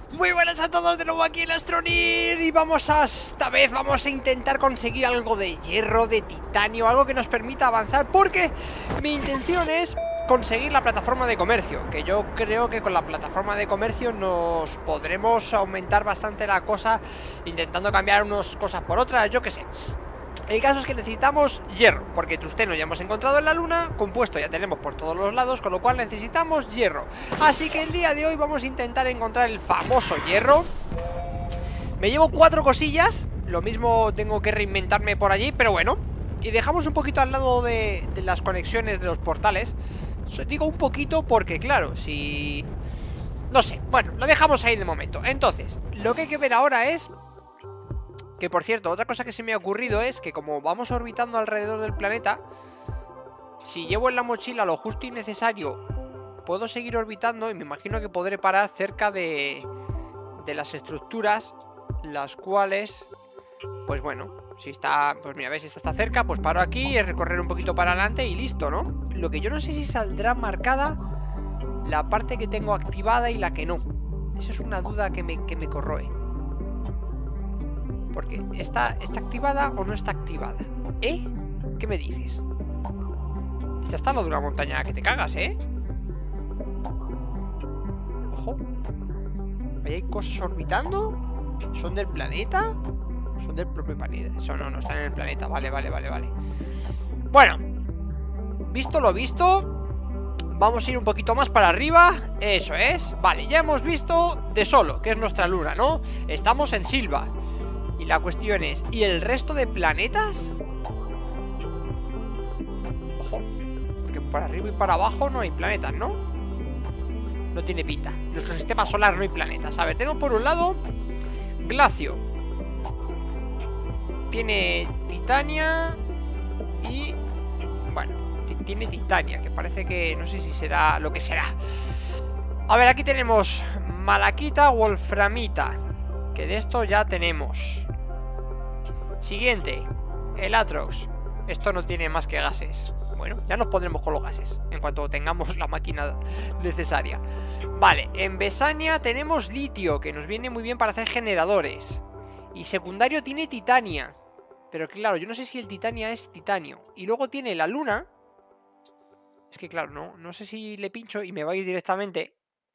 Muy buenas a todos, de nuevo aquí en Astronir. Y esta vez vamos a intentar conseguir algo de hierro, de titanio, algo que nos permita avanzar, porque mi intención es conseguir la plataforma de comercio, que yo creo que con la plataforma de comercio nos podremos aumentar bastante la cosa, intentando cambiar unas cosas por otras, yo qué sé. El caso es que necesitamos hierro, porque tungsteno ya hemos encontrado en la luna, compuesto ya tenemos por todos los lados, con lo cual necesitamos hierro. Así que el día de hoy vamos a intentar encontrar el famoso hierro. Me llevo 4 cosillas, lo mismo tengo que reinventarme por allí, pero bueno. Y dejamos un poquito al lado de las conexiones de los portales. Digo un poquito porque claro, si... no sé, bueno, lo dejamos ahí de momento. Entonces, lo que hay que ver ahora es... que por cierto, otra cosa que se me ha ocurrido es que como vamos orbitando alrededor del planeta, si llevo en la mochila lo justo y necesario, puedo seguir orbitando y me imagino que podré parar cerca de las estructuras, las cuales, pues bueno, si está, pues mira, ves, esta está cerca, pues paro aquí, es recorrer un poquito para adelante y listo, ¿no? Lo que yo no sé si saldrá marcada la parte que tengo activada y la que no. Esa es una duda que me corroe. Porque ¿está activada o no está activada? ¿Eh? ¿Qué me dices? Esta está lo de una montaña que te cagas, ¿eh? Ojo. Ahí hay cosas orbitando. ¿Son del planeta? ¿Son del propio planeta? Eso no están en el planeta. Vale. Bueno, visto lo visto, vamos a ir un poquito más para arriba. Eso es. Vale, ya hemos visto de Solo, que es nuestra luna, ¿no? Estamos en Silva. Y la cuestión es, ¿y el resto de planetas? Ojo, porque para arriba y para abajo no hay planetas, ¿no? No tiene pinta. En nuestro sistema solar no hay planetas. A ver, tenemos por un lado Glacio. Tiene Titania. Y... bueno, tiene Titania, que parece que... no sé si será lo que será. A ver, aquí tenemos Malaquita, Wolframita, que de esto ya tenemos. Siguiente, el Atrox. Esto no tiene más que gases. Bueno, ya nos pondremos con los gases en cuanto tengamos la máquina necesaria. Vale, en Besania tenemos litio, que nos viene muy bien para hacer generadores. Y secundario tiene Titania. Pero claro, yo no sé si el Titania es titanio. Y luego tiene la luna. Es que claro, no sé si le pincho y me va a ir directamente.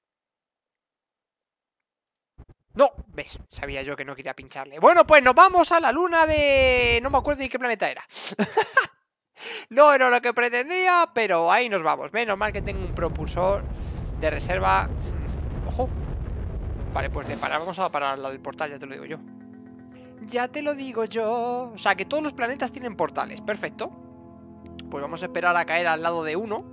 No, ves, sabía yo que no quería pincharle. Bueno, pues nos vamos a la luna de... no me acuerdo de qué planeta era. No era lo que pretendía, pero ahí nos vamos. Menos mal que tengo un propulsor de reserva. Ojo. Vale, pues vamos a parar al lado del portal, ya te lo digo yo. Ya te lo digo yo. O sea, que todos los planetas tienen portales, perfecto. Pues vamos a esperar a caer al lado de uno.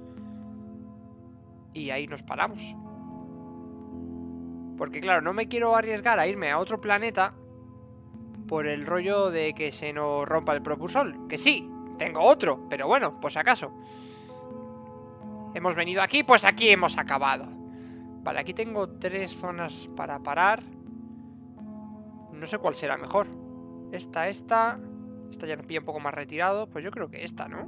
Y ahí nos paramos. Porque claro, no me quiero arriesgar a irme a otro planeta por el rollo de que se nos rompa el propulsor. Que sí, tengo otro, pero bueno, pues acaso. Hemos venido aquí, pues aquí hemos acabado. Vale, aquí tengo 3 zonas para parar. No sé cuál será mejor. Esta ya nos pilla un poco más retirado. Pues yo creo que esta, ¿no?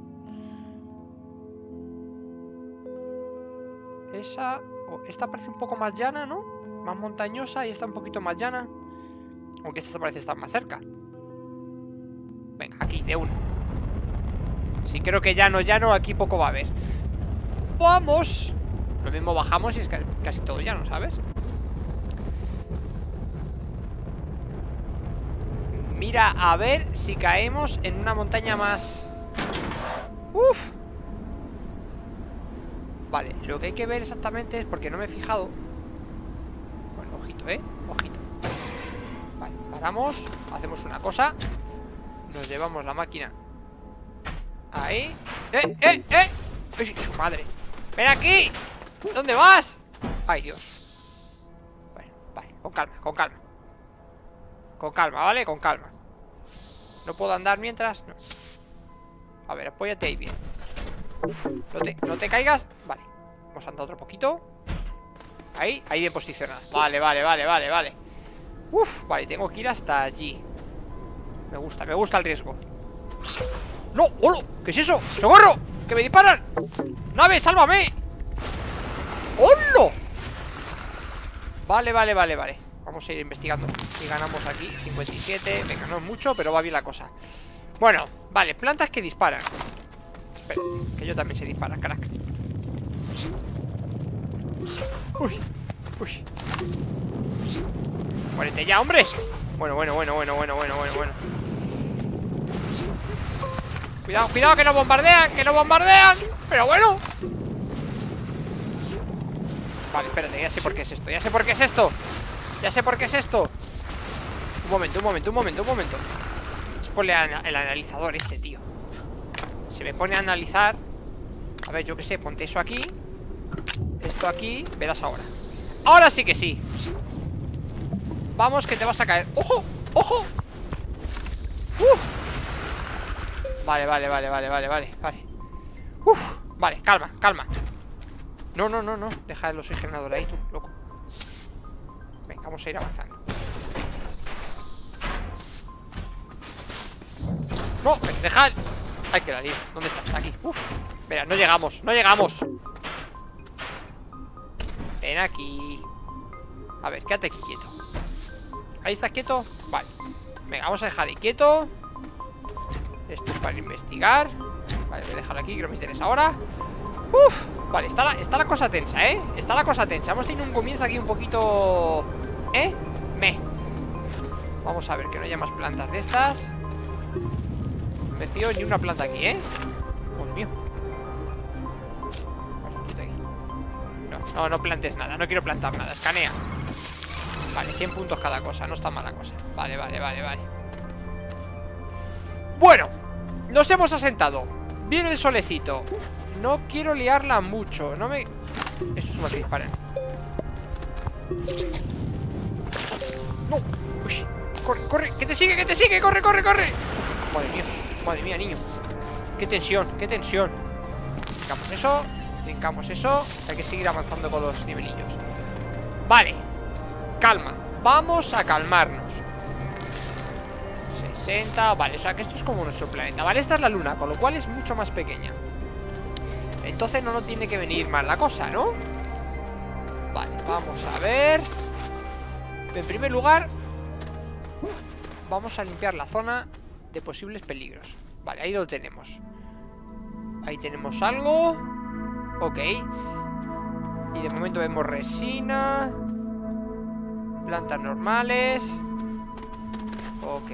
Esta parece un poco más llana, ¿no? Más montañosa y esta un poquito más llana. Aunque esta parece estar más cerca. Venga, aquí, de uno. Sí, creo que llano, aquí poco va a haber. ¡Vamos! Lo mismo bajamos y es casi todo llano, ¿sabes? Mira, a ver si caemos en una montaña más. ¡Uf! Vale, lo que hay que ver exactamente es, porque no me he fijado. Bueno, ojito, ojito. Vale, paramos, hacemos una cosa. Nos llevamos la máquina. Ahí. ¡Ay, su madre! ¡Ven aquí! ¿Dónde vas? ¡Ay, Dios! Bueno, vale, con calma. Con calma, ¿vale? Con calma. ¿No puedo andar mientras? No. A ver, apóyate ahí bien. No te caigas. Vale, vamos a andar otro poquito. Ahí bien posicionada. Vale. Uf, vale, tengo que ir hasta allí. Me gusta el riesgo. ¡No! ¡Hola! ¿Qué es eso? ¡Socorro! ¡Que me disparan! ¡Nave, sálvame! ¡Hola! Vale, vale, vale, vale. Vamos a ir investigando. Si ganamos aquí, 57. Venga, no es mucho, pero va bien la cosa. Bueno, vale, plantas que disparan. Espera, que yo también sé disparar, carac. Uy, uy. Muérete ya, hombre. Bueno. Cuidado, cuidado, que nos bombardean, que nos bombardean. Pero bueno. Vale, espérate, ya sé por qué es esto. Ya sé por qué es esto. Ya sé por qué es esto. Un momento. Es por el analizador este, tío. Se me pone a analizar. A ver, yo qué sé, ponte eso aquí. Esto aquí, verás ahora. Ahora sí que sí. Vamos, que te vas a caer. ¡Ojo! ¡Ojo! Vale. Vale, calma. No. Deja el oxigenador ahí, tú, loco. Venga, vamos a ir avanzando. No, deja. Ay, que la lío. ¿Dónde estás? Aquí. Mira, no llegamos. Ven aquí. A ver, quédate aquí quieto. Ahí estás quieto. Vale. Venga, vamos a dejar ahí quieto. Esto es para investigar. Vale, voy a dejarlo aquí, que no me interesa ahora. Vale, está la cosa tensa, ¿eh? Está la cosa tensa. Hemos tenido un comienzo aquí un poquito... Vamos a ver que no haya más plantas de estas. No me fío ni una planta aquí, ¿eh? Dios mío. No plantes nada, no quiero plantar nada. Escanea. Vale, 100 puntos cada cosa, no está mala cosa. Vale. Bueno, nos hemos asentado. Viene el solecito. No quiero liarla mucho. No me... Esto es una que disparen. No. Uy. Corre. Que te sigue. Corre. Uf, madre mía, niño. Qué tensión. Brincamos eso. Hay que seguir avanzando con los nivelillos. Vale. Calma. Vamos a calmarnos. 60. Vale, o sea que esto es como nuestro planeta. Vale, esta es la luna, con lo cual es mucho más pequeña. Entonces no nos tiene que venir mal la cosa, ¿no? Vale, vamos a ver. En primer lugar, vamos a limpiar la zona de posibles peligros. Vale, ahí lo tenemos. Ahí tenemos algo. Ok. Y de momento vemos resina, plantas normales. Ok.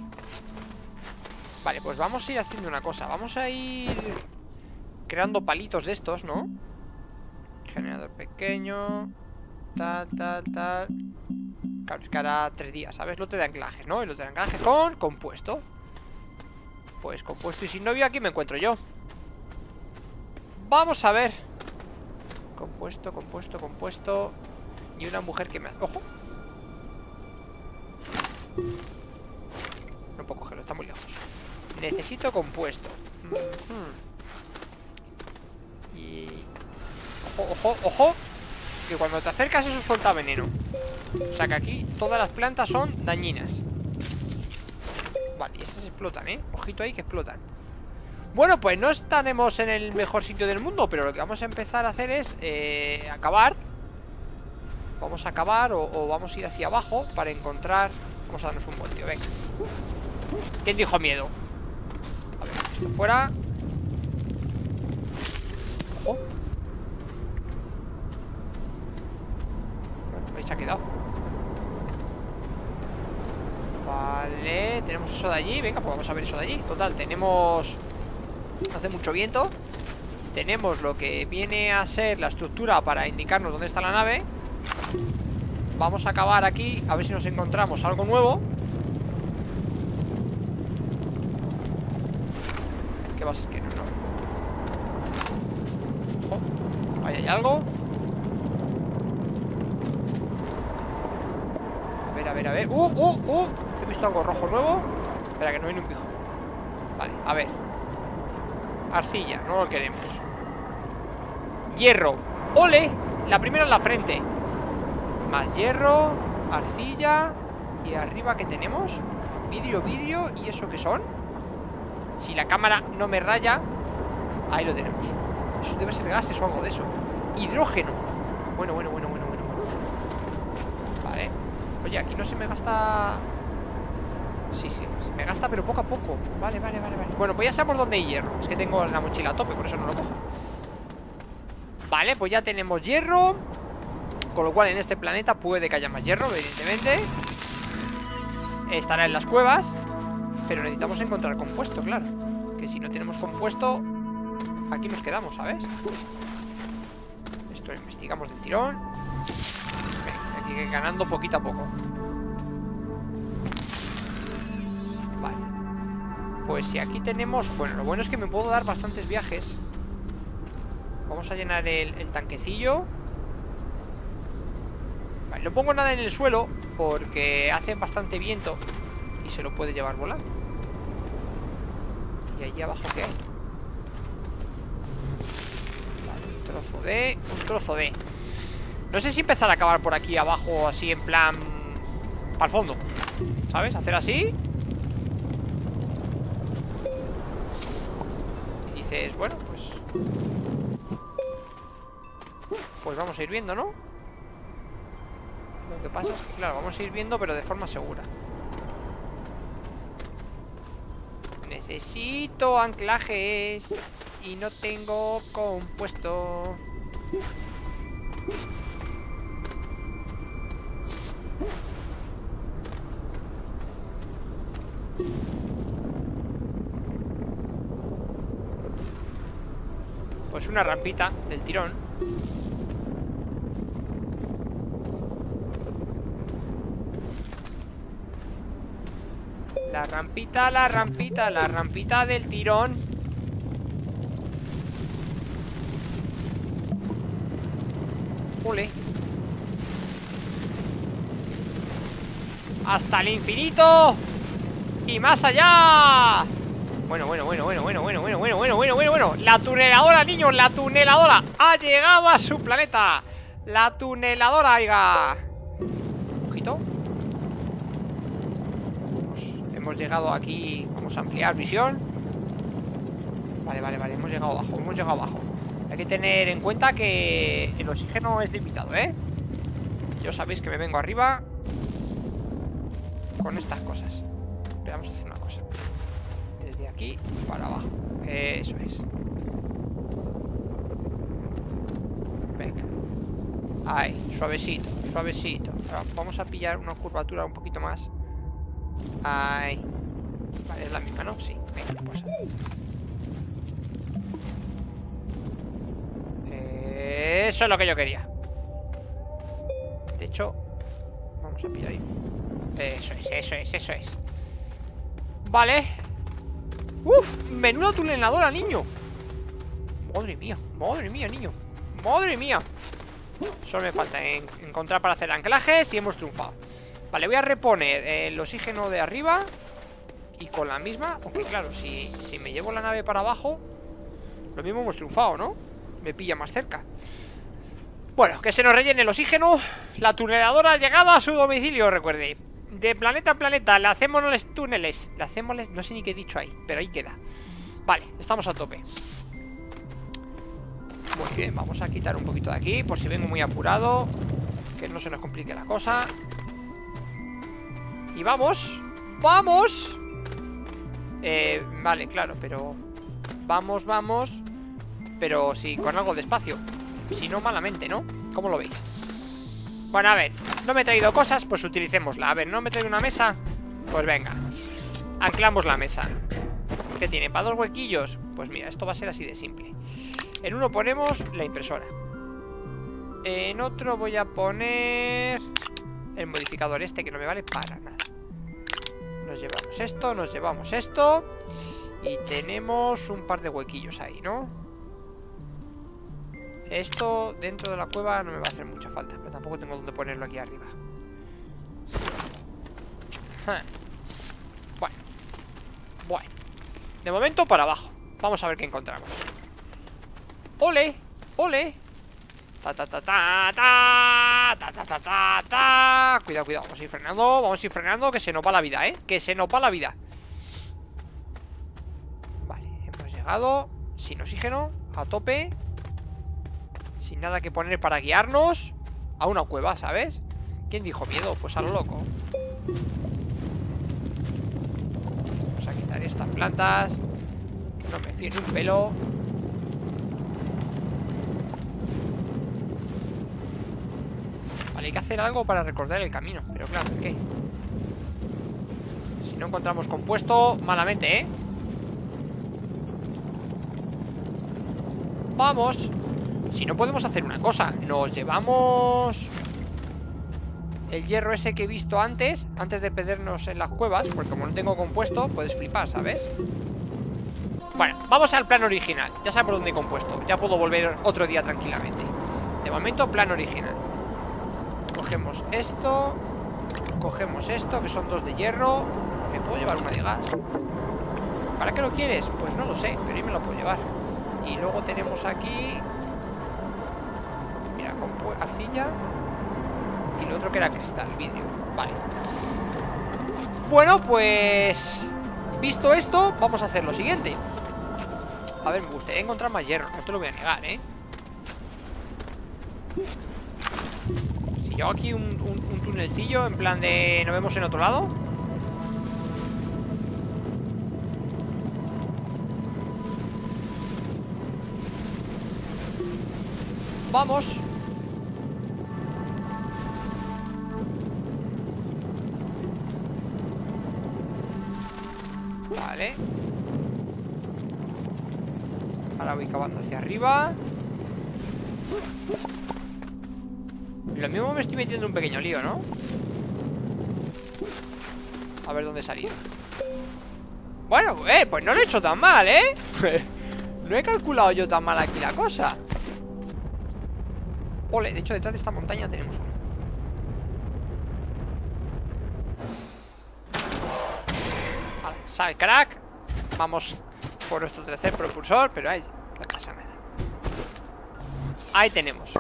Vale, pues vamos a ir haciendo una cosa. Vamos a ir creando palitos de estos, ¿no? Generador pequeño. Tal. Claro, es que hará 3 días, ¿sabes? Lote de anclajes, ¿no? El lote de anclaje con compuesto. Pues compuesto y sin novio aquí me encuentro yo. Vamos a ver. Compuesto. Y una mujer que me... ¡Ojo! No puedo cogerlo, está muy lejos. Necesito compuesto. Y... Ojo. Que cuando te acercas eso suelta veneno. O sea que aquí todas las plantas son dañinas. Vale, y esas explotan, ¿eh? Ojito ahí que explotan. Bueno, pues no estaremos en el mejor sitio del mundo, pero lo que vamos a empezar a hacer es acabar. Vamos a acabar o vamos a ir hacia abajo para encontrar... Vamos a darnos un voltio, venga. ¿Quién dijo miedo? A ver, esto fuera. Ojo. Bueno, ahí se ha quedado. Vale, tenemos eso de allí. Venga, pues vamos a ver eso de allí. Total, tenemos... Hace mucho viento. Tenemos lo que viene a ser la estructura para indicarnos dónde está la nave. Vamos a acabar aquí, a ver si nos encontramos algo nuevo. ¿Qué va a ser que no? Oh, ahí hay algo. A ver. He visto algo rojo nuevo. Espera, que no viene un pijo. Vale, a ver. Arcilla, no lo queremos. Hierro. ¡Ole! La primera en la frente. Más hierro, arcilla. Y arriba, ¿qué tenemos? Vidrio. ¿Y eso qué son? Si la cámara no me raya. Ahí lo tenemos. Eso debe ser gases o algo de eso. Hidrógeno. Bueno. Oye, aquí no se me gasta... Sí, se me gasta, pero poco a poco. Vale. Bueno, pues ya sabemos dónde hay hierro. Es que tengo la mochila a tope, por eso no lo cojo. Vale, pues ya tenemos hierro. Con lo cual en este planeta puede que haya más hierro, evidentemente. Estará en las cuevas. Pero necesitamos encontrar compuesto, claro. Que si no tenemos compuesto, aquí nos quedamos, ¿sabes? Esto lo investigamos del tirón. Venga, aquí ganando poquito a poco. Vale. Pues si aquí tenemos... Bueno, lo bueno es que me puedo dar bastantes viajes. Vamos a llenar el tanquecillo. Vale, no pongo nada en el suelo porque hace bastante viento y se lo puede llevar volando. ¿Y allí abajo qué hay? Vale, un trozo de... No sé si empezar a acabar por aquí abajo, así en plan... para el fondo, ¿sabes? Hacer así. Y dices, bueno, pues vamos a ir viendo, ¿no? Lo que pasa es que, claro, vamos a ir viendo, pero de forma segura. Necesito anclajes y no tengo compuesto. Pues una rampita del tirón. La rampita del tirón. Ole. Hasta el infinito y más allá. Bueno. La tuneladora, niños, la tuneladora ha llegado a su planeta. La tuneladora, oiga. Ojito. Hemos llegado aquí. Vamos a ampliar visión. Vale, hemos llegado abajo. Hay que tener en cuenta que el oxígeno es limitado, ¿eh? Yo sabéis que me vengo arriba con estas cosas. Pero vamos a hacer una cosa. Desde aquí para abajo. Eso es. Venga. Ahí, suavecito. Ahora vamos a pillar una curvatura un poquito más. Ahí. Vale, es la misma, ¿no? Sí, venga, pues. Eso es lo que yo quería. De hecho, vamos a pillar ahí. Eso es. Vale. Uf, menuda tuneladora, niño. Madre mía, niño. Madre mía. Solo me falta encontrar para hacer anclajes y hemos triunfado. Vale, voy a reponer el oxígeno de arriba. Y con la misma, aunque claro, si me llevo la nave para abajo, lo mismo hemos triunfado, ¿no? Me pilla más cerca. Bueno, que se nos rellene el oxígeno. La tuneladora ha llegado a su domicilio, recuerde. De planeta en planeta, le hacemos los túneles. Le hacemos, no sé ni qué he dicho ahí, pero ahí queda. Vale, estamos a tope. Muy bien, vamos a quitar un poquito de aquí, por si vengo muy apurado, que no se nos complique la cosa. Y vamos. Vale, claro, pero vamos. Pero sí, con algo de espacio. Si no, malamente, ¿no? ¿Cómo lo veis? Bueno, a ver, no me he traído cosas, pues utilicémosla. A ver, ¿no me he traído una mesa? Pues venga, anclamos la mesa. ¿Qué tiene? ¿Para 2 huequillos? Pues mira, esto va a ser así de simple. En uno ponemos la impresora. En otro voy a poner el modificador este, que no me vale para nada. Nos llevamos esto. Y tenemos un par de huequillos ahí, ¿no? Esto dentro de la cueva no me va a hacer mucha falta, pero tampoco tengo dónde ponerlo aquí arriba. Bueno. De momento para abajo. Vamos a ver qué encontramos. ¡Ole! Cuidado. Vamos a ir frenando, que se nos va la vida, ¿eh? Que se nos va la vida. Vale, hemos llegado sin oxígeno, a tope. Sin nada que poner para guiarnos a una cueva, ¿sabes? ¿Quién dijo miedo? Pues a lo loco. Vamos a quitar estas plantas. Que no me fíe ni un pelo. Vale, hay que hacer algo para recordar el camino. Pero claro, ¿qué? Si no encontramos compuesto, malamente, ¿eh? Vamos. Si no, podemos hacer una cosa. Nos llevamos el hierro ese que he visto antes de perdernos en las cuevas. Porque como no tengo compuesto, puedes flipar, ¿sabes? Bueno, vamos al plan original. Ya sé por dónde he compuesto. Ya puedo volver otro día tranquilamente. De momento, plan original. Cogemos esto. Cogemos esto, que son 2 de hierro. ¿Me puedo llevar una de gas? ¿Para qué lo quieres? Pues no lo sé, pero ahí me lo puedo llevar. Y luego tenemos aquí, mira, arcilla. Y lo otro que era cristal, vidrio. Vale. Bueno, pues visto esto, vamos a hacer lo siguiente. A ver, me gustaría encontrar más hierro. No te lo voy a negar, ¿eh? Si yo hago aquí un tunelcillo, en plan de nos vemos en otro lado. Vamos. Vale. Ahora voy cavando hacia arriba. Lo mismo me estoy metiendo en un pequeño lío, ¿no? A ver dónde salir. Bueno, pues no lo he hecho tan mal, ¿eh? No he calculado yo tan mal aquí la cosa. Ole, de hecho detrás de esta montaña tenemos uno. Vale, sal crack. Vamos por nuestro tercer propulsor. Pero ahí no pasa nada. Ahí tenemos.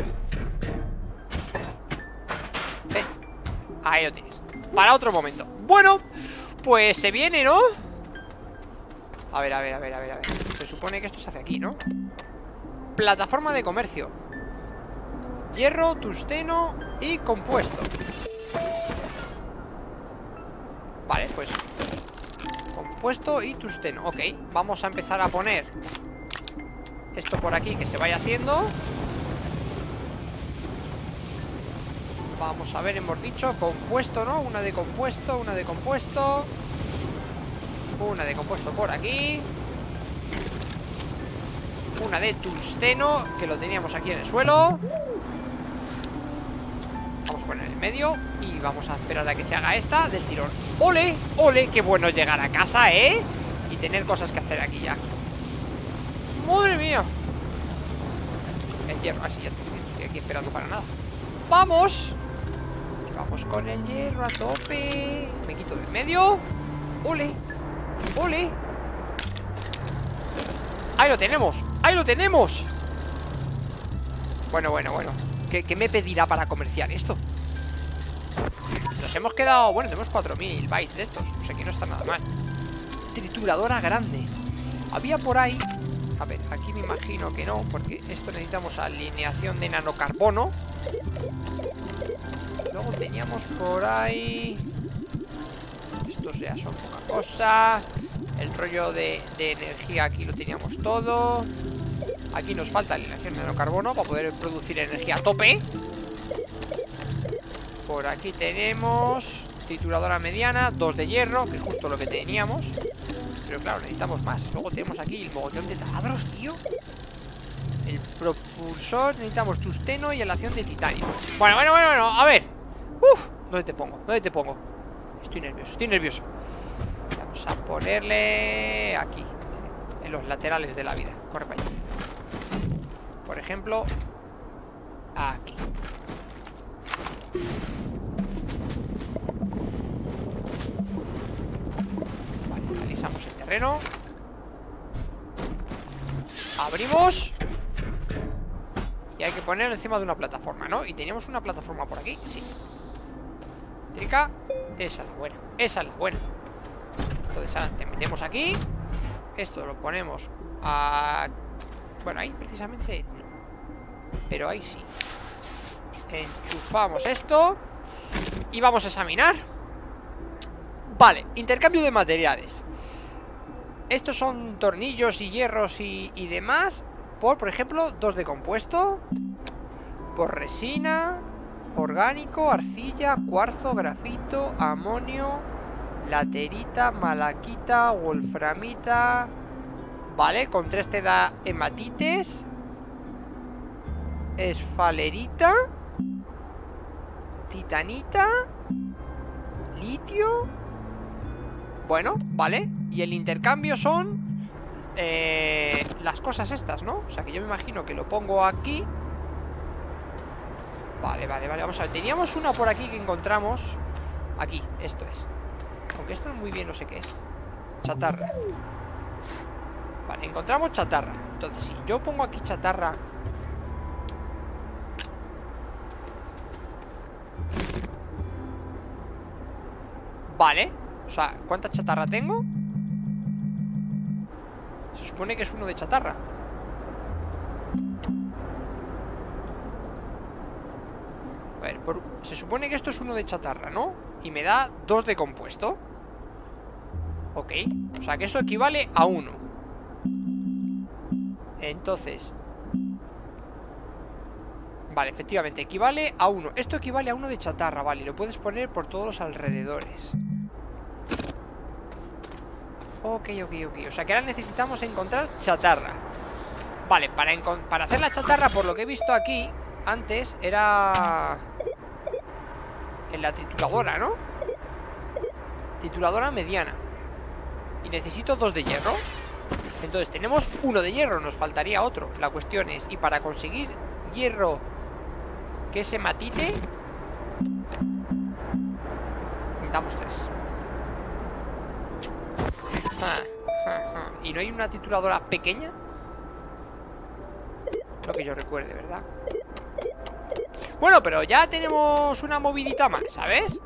Ven. Ahí lo tienes. Para otro momento. Bueno, pues se viene, ¿no? A ver. Se supone que esto se hace aquí, ¿no? Plataforma de comercio. Hierro, tungsteno y compuesto. Vale, pues compuesto y tungsteno. Ok, vamos a empezar a poner esto por aquí, que se vaya haciendo. Vamos a ver, hemos dicho compuesto, ¿no? Una de compuesto, una de compuesto. Una de compuesto por aquí. Una de tungsteno, que lo teníamos aquí en el suelo. Vamos a poner en el medio y vamos a esperar a que se haga esta del tirón. ¡Ole! ¡Ole! ¡Qué bueno llegar a casa, y tener cosas que hacer aquí ya! ¡Madre mía! El hierro, así ya tenemos uno. Estoy aquí esperando para nada. ¡Vamos! Vamos con el hierro a tope. Me quito del medio. ¡Ole! ¡Ole! ¡Ahí lo tenemos! ¡Ahí lo tenemos! Bueno. ¿Qué me pedirá para comerciar esto? Nos hemos quedado... Bueno, tenemos 4000 bytes de estos. O sea que no está nada mal. Trituradora grande. Había por ahí... A ver, aquí me imagino que no, porque esto necesitamos alineación de nanocarbono. Luego teníamos por ahí... Estos ya son poca cosa. El rollo de energía aquí lo teníamos todo. Aquí nos falta alineación de nanocarbono para poder producir energía a tope. Por aquí tenemos trituradora mediana, 2 de hierro, que es justo lo que teníamos. Pero claro, necesitamos más. Luego tenemos aquí el mogollón de taladros, tío. El propulsor, necesitamos tungsteno y aleación de titanio. Bueno, a ver. ¿Dónde te pongo? Estoy nervioso. Vamos a ponerle aquí, en los laterales de la vida. Corre para allá. Por ejemplo, aquí. Vale, analizamos el terreno. Abrimos. Y hay que ponerlo encima de una plataforma, ¿no? Y teníamos una plataforma por aquí, sí. Trica, esa es la buena. Entonces ahora te metemos aquí. Esto lo ponemos a... Bueno, ahí precisamente no, pero ahí sí. Enchufamos esto. Y vamos a examinar. Vale, intercambio de materiales. Estos son tornillos y hierros y demás. Por ejemplo, 2 de compuesto. Por resina, orgánico, arcilla, cuarzo, grafito, amonio, laterita, malaquita, wolframita. Vale, con 3 te da hematites, esfalerita, titanita, litio. Bueno, vale. Y el intercambio son las cosas estas, ¿no? O sea que yo me imagino que lo pongo aquí. Vale, vale, vale, vamos a ver. Teníamos una por aquí que encontramos. Aquí, esto es. Aunque esto muy bien no sé qué es. Chatarra. Vale, encontramos chatarra. Entonces, si yo pongo aquí chatarra, vale. O sea, ¿cuánta chatarra tengo? Se supone que es 1 de chatarra. A ver, se supone que esto es 1 de chatarra, ¿no? Y me da 2 de compuesto. Ok. O sea que esto equivale a 1. Entonces, vale, efectivamente, equivale a 1. Esto equivale a 1 de chatarra, vale. Y lo puedes poner por todos los alrededores. Ok, ok, ok. O sea que ahora necesitamos encontrar chatarra. Vale, para hacer la chatarra, por lo que he visto aquí antes, era en la trituradora, ¿no? Trituradora mediana. Y necesito 2 de hierro. Entonces tenemos 1 de hierro, nos faltaría otro. La cuestión es, y para conseguir hierro que se matite, necesitamos 3. ¿Y no hay una trituradora pequeña? Lo que yo recuerde, ¿verdad? Bueno, pero ya tenemos una movidita más, ¿sabes?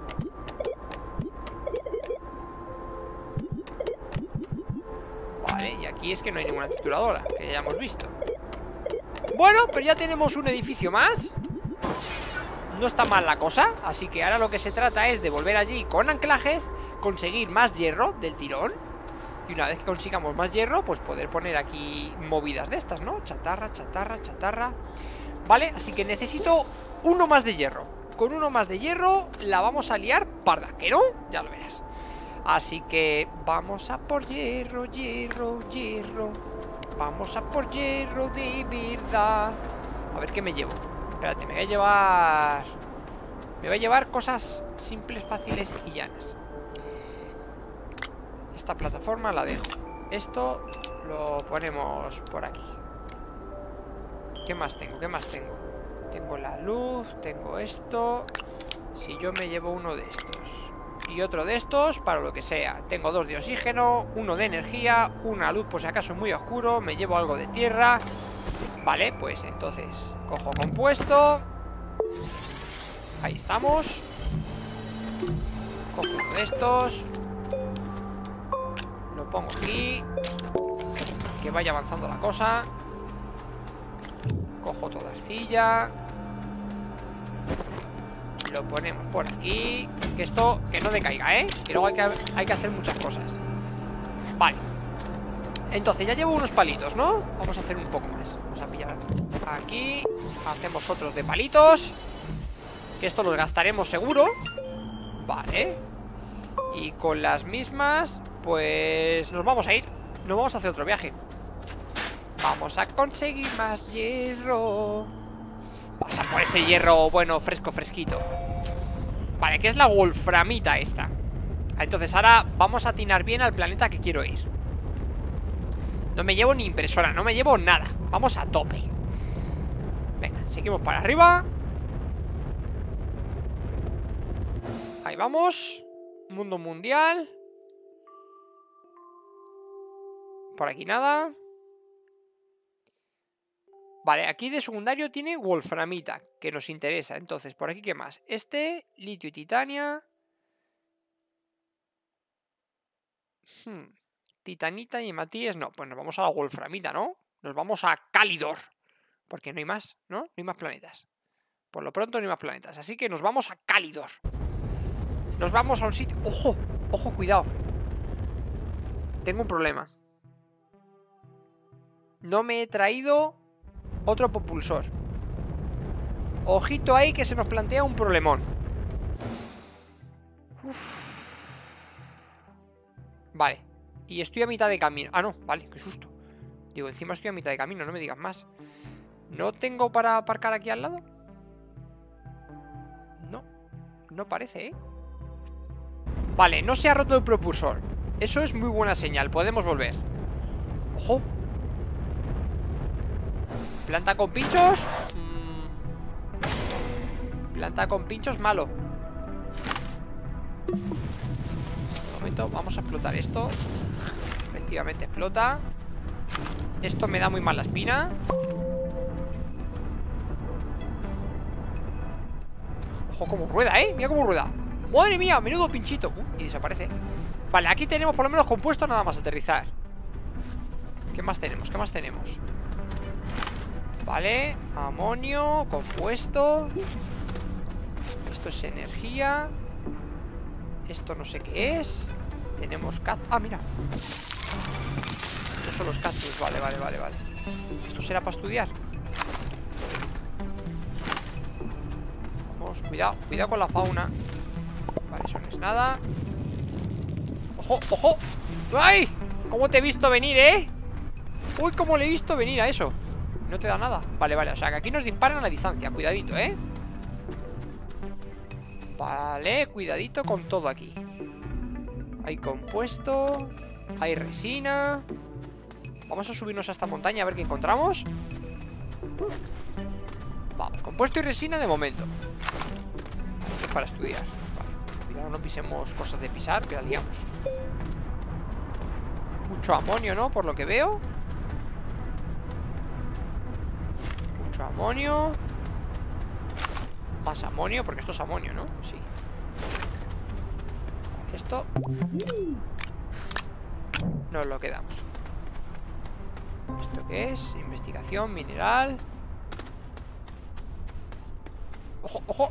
Vale, y aquí es que no hay ninguna trituradora, que ya hemos visto. Bueno, pero ya tenemos un edificio más. No está mal la cosa. Así que ahora lo que se trata es de volver allí con anclajes, conseguir más hierro del tirón. Y una vez que consigamos más hierro, pues poder poner aquí movidas de estas, ¿no? Chatarra, chatarra, chatarra. Vale, así que necesito 1 más de hierro. Con 1 más de hierro la vamos a liar parda, ¿que no? Ya lo verás. Así que vamos a por hierro, hierro, hierro. Vamos a por hierro de verdad. A ver qué me llevo. Espérate, me voy a llevar... Me voy a llevar cosas simples, fáciles y llanas. Esta plataforma la dejo. Esto lo ponemos por aquí. ¿Qué más tengo? ¿Qué más tengo? Tengo la luz, tengo esto. Si yo me llevo 1 de estos y otro de estos, para lo que sea. Tengo 2 de oxígeno, 1 de energía, una luz por si acaso es muy oscuro. Me llevo algo de tierra. Vale, pues entonces cojo compuesto. Ahí estamos. Cojo uno de estos. Lo pongo aquí. Que vaya avanzando la cosa. Cojo toda arcilla. Lo ponemos por aquí. Que esto, que no decaiga, ¿eh? Que luego hay que hacer muchas cosas. Vale. Entonces ya llevo unos palitos, ¿no? Vamos a hacer un poco más. Vamos a pillar aquí. Hacemos otros de palitos. Que esto los gastaremos seguro. Vale. Y con las mismas, pues nos vamos a ir. Nos vamos a hacer otro viaje. Vamos a conseguir más hierro. Vamos a por ese hierro bueno, fresco, fresquito. Vale, que es la wolframita esta. Entonces ahora vamos a atinar bien al planeta que quiero ir. No me llevo ni impresora, no me llevo nada. Vamos a tope. Venga, seguimos para arriba. Ahí vamos. Mundo mundial. Por aquí nada. Vale, aquí de secundario tiene wolframita, que nos interesa. Entonces, por aquí, ¿qué más? Litio y titania. Titanita y hematíes, no. Pues nos vamos a la wolframita, ¿no? Nos vamos a Calidor. Porque no hay más, ¿no? No hay más planetas. Por lo pronto no hay más planetas. Así que nos vamos a Calidor. Nos vamos a un sitio... ¡Ojo! ¡Ojo, cuidado! Tengo un problema. No me he traído otro propulsor. Ojito ahí que se nos plantea un problemón. Vale. Y estoy a mitad de camino. Ah, no, vale, qué susto. Digo, encima estoy a mitad de camino, no me digas más. ¿No tengo para aparcar aquí al lado? No, no parece, ¿eh? Vale, no se ha roto el propulsor. Eso es muy buena señal, podemos volver. ¡Ojo! Planta con pinchos. Planta con pinchos, malo. Un momento, vamos a explotar esto. Efectivamente explota. Esto me da muy mal la espina. Ojo como rueda, mira cómo rueda. Madre mía, menudo pinchito. Y desaparece. Vale, aquí tenemos por lo menos compuesto nada más aterrizar. ¿Qué más tenemos? ¿Qué más tenemos? Vale, amonio, compuesto. Esto es energía. Esto no sé qué es. Tenemos cat... Ah, mira. Estos son los cactus, vale. ¿Esto será para estudiar? Vamos, cuidado con la fauna. Vale, eso no es nada. ¡Ojo, ojo! ¡Ay! ¿Cómo te he visto venir, Uy, cómo le he visto venir a eso. No te da nada. Vale, o sea que aquí nos disparan a la distancia. Cuidadito, Vale, cuidadito con todo aquí. Hay compuesto. Hay resina. Vamos a subirnos a esta montaña a ver qué encontramos. Vamos, compuesto y resina de momento. Esto es para estudiar. Vale, cuidado, no pisemos cosas de pisar, que la liamos. Mucho amonio, ¿no? Por lo que veo. Mucho amonio. Más amonio, porque esto es amonio, ¿no? Sí. Esto nos lo quedamos. ¿Esto qué es? Investigación, mineral. ¡Ojo, ojo!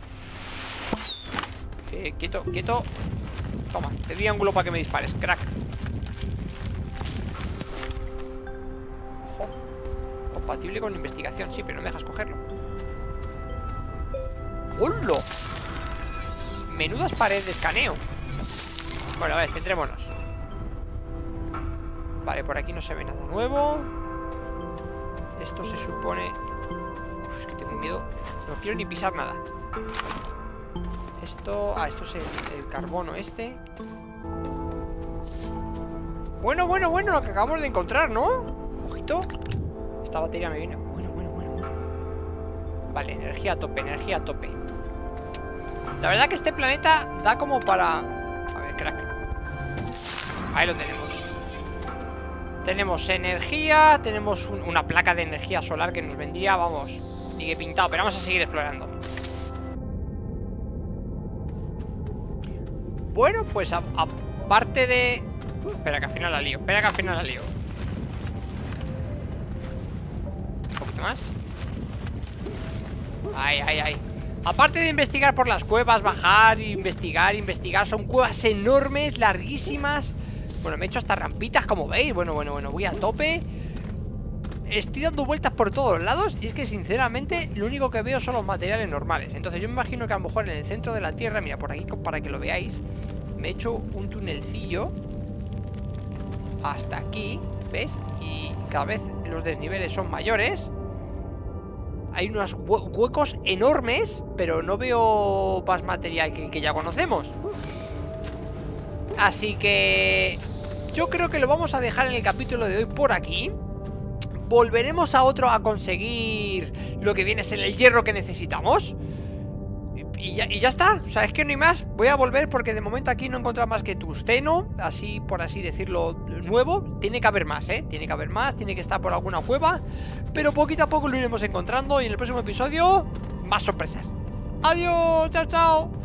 Quieto, quieto. Toma, te di ángulo para que me dispares, crack. Ojo. Compatible con investigación, sí, pero no me dejas cogerlo. ¡Hola! Menudas paredes de escaneo. Bueno, a ver, centrémonos. Vale, por aquí no se ve nada nuevo. Esto se supone... Uf, es que tengo miedo. No quiero ni pisar nada. Esto... Ah, esto es el carbono este. Bueno, lo que acabamos de encontrar, ¿no? Ojito. Esta batería me viene... Bueno. Vale, energía a tope, energía a tope. La verdad que este planeta da como para... A ver, crack. Ahí lo tenemos. Tenemos energía. Tenemos una placa de energía solar que nos vendría, vamos, ni que pintado, pero vamos a seguir explorando. Bueno, pues aparte de... Espera que al final la lío. Un poquito más. Ahí. Aparte de investigar por las cuevas, bajar, investigar, son cuevas enormes, larguísimas. Bueno, me he hecho hasta rampitas, como veis. Bueno, voy a tope. Estoy dando vueltas por todos lados. Y es que sinceramente lo único que veo son los materiales normales. Entonces yo me imagino que a lo mejor en el centro de la tierra, mira, por aquí, para que lo veáis, me he hecho un tunelcillo hasta aquí, ¿ves? Y cada vez los desniveles son mayores. Hay unos huecos enormes, pero no veo más material que el que ya conocemos. Así que yo creo que lo vamos a dejar en el capítulo de hoy por aquí. Volveremos a otro a conseguir lo que viene a ser el hierro que necesitamos. Y ya está, o sea, es que no hay más. Voy a volver porque de momento aquí no he encontrado más que tungsteno, así por así decirlo, nuevo. Tiene que haber más, tiene que haber más, tiene que estar por alguna cueva. Pero poquito a poco lo iremos encontrando. Y en el próximo episodio, más sorpresas. Adiós, chao.